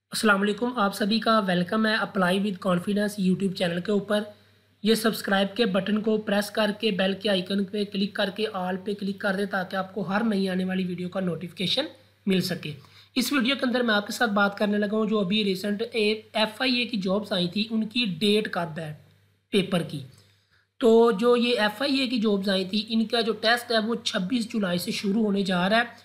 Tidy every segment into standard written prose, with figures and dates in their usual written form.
अस्सलाम वालेकुम, आप सभी का वेलकम है apply with confidence YouTube channel के ऊपर। ये सब्सक्राइब के बटन को प्रेस करके बेल के आइकन पे क्लिक करके ऑल पे क्लिक कर दें ताकि आपको हर नई आने वाली वीडियो का नोटिफिकेशन मिल सके। इस वीडियो के अंदर मैं आपके साथ बात करने लगा हूँ जो अभी रिसेंट FIA की जॉब्स आई थी उनकी डेट कब है पेपर की। तो जो ये FIA की जॉब्स आई थी इनका जो टेस्ट है वो 26 जुलाई से शुरू होने जा रहा है।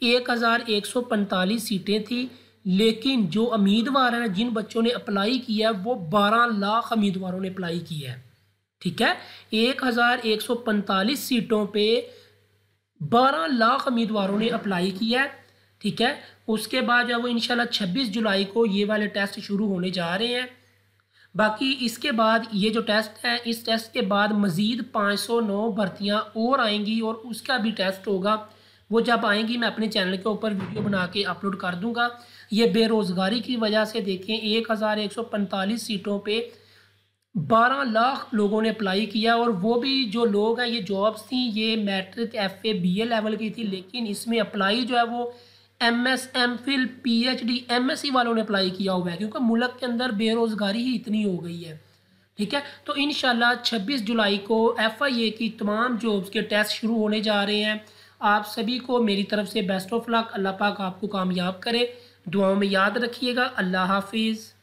1145 सीटें थी, लेकिन जो उम्मीदवार हैं जिन बच्चों ने अप्लाई किया है वो 12 लाख उम्मीदवारों ने अप्लाई किया है। ठीक है, 1145 सीटों पे 12 लाख उम्मीदवारों ने अप्लाई किया है। ठीक है, उसके बाद जो है वो इंशाल्लाह 26 जुलाई को ये वाले टेस्ट शुरू होने जा रहे हैं। बाकी इसके बाद ये जो टेस्ट है, इस टेस्ट के बाद मज़ीद 509 भर्तियाँ और आएंगी और उसका भी टेस्ट होगा। वो जब आएंगी मैं अपने चैनल के ऊपर वीडियो बना के अपलोड कर दूंगा। ये बेरोज़गारी की वजह से देखें 1145 सीटों पे 12 लाख लोगों ने अप्लाई किया और वो भी जो लोग हैं ये जॉब्स थी ये मैट्रिक FA BA लेवल की थी, लेकिन इसमें अप्लाई जो है वो MS MPhil PhD MSc वालों ने अप्लाई किया हुआ है क्योंकि मुल्क के अंदर बेरोज़गारी ही इतनी हो गई है। ठीक है, तो इंशाल्लाह 26 जुलाई को FIA की तमाम जॉब्स के टेस्ट शुरू होने जा रहे हैं। आप सभी को मेरी तरफ से बेस्ट ऑफ लक। अल्लाह पाक आपको कामयाब करे। दुआओं में याद रखिएगा। अल्लाह हाफिज़।